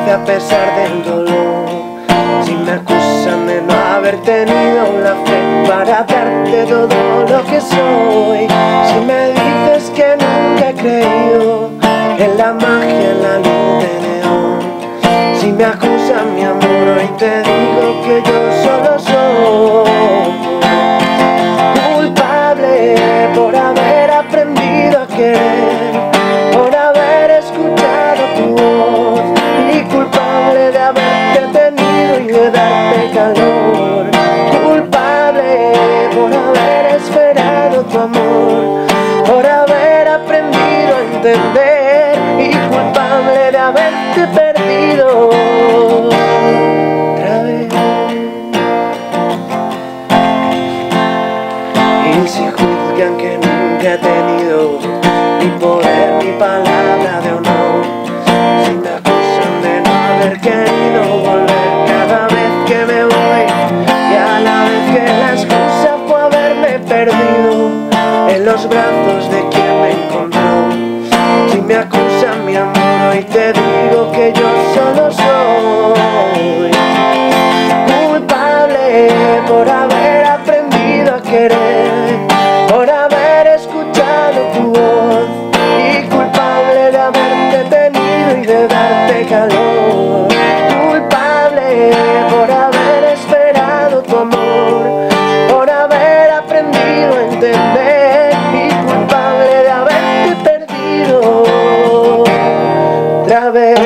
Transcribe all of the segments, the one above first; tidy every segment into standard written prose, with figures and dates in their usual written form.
hice a pesar del dolor. Si me acusan de no haber tenido la fe para darte todo lo que soy, si me dices que nunca he creído en la magia, en la luz de neón, si me acusan mi amor, hoy te digo que yo solo soy culpable por haber aprendido a querer, por haber escuchado tu voz, y culpable de haberte tenido y de darte calor, culpable por haber esperado tu amor, por haber aprendido a entender, y culpable de haberte perdido otra vez. Y si juzgan que nunca he tenido ni poder ni palabra de honor, si me acusan de no haber querido volver cada vez que me voy, y a la vez que la excusa fue haberme perdido en los brazos de quien me encontró, si me acusan mi amor, hoy te digo que yo solo soy culpable por haber aprendido a querer, por haber escuchado tu voz, y culpable de haberte tenido y de darte calor, culpable por haber esperado tu amor, por haber aprendido a entender, y culpable de haberte perdido otra vez.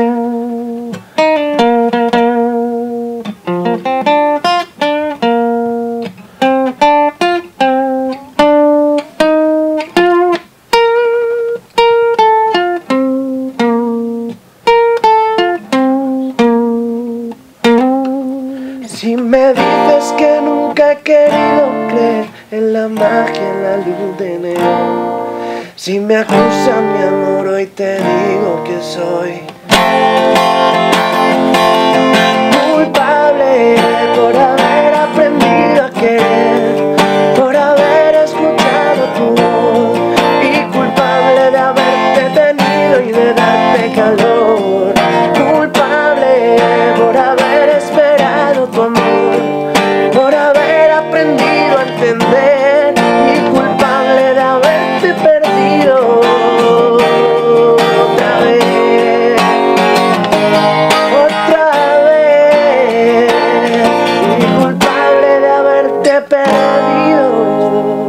Si me dices que nunca he querido creer en la magia, en la luz de neón, si me acusan mi amor, hoy te digo que soy culpable por haber aprendido a querer, por haber escuchado tu voz, y culpable de haberte tenido y de darte calor, culpable por haber esperado tu amor, por haber aprendido a entender, y culpable de haberte perdido otra vez, y culpable de haberte perdido.